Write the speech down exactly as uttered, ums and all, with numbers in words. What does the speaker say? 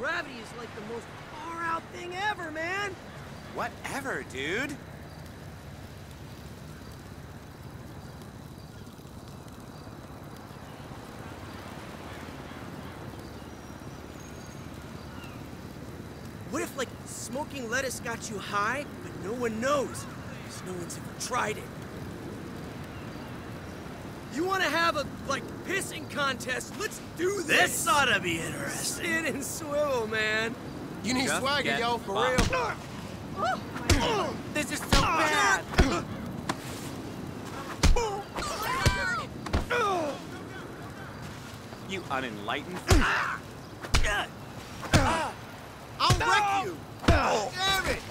Gravity is like the most far-out thing ever, man! Whatever, dude. What if, like, smoking lettuce got you high, but no one knows? Because no one's ever tried it. You want to have a, like, pissing contest? Let's do this! This ought to be interesting. Sit and swivel, man. You need Just swagger, get yo, for fucked. real. This is so bad. You unenlightened. I'll wreck you. Damn it.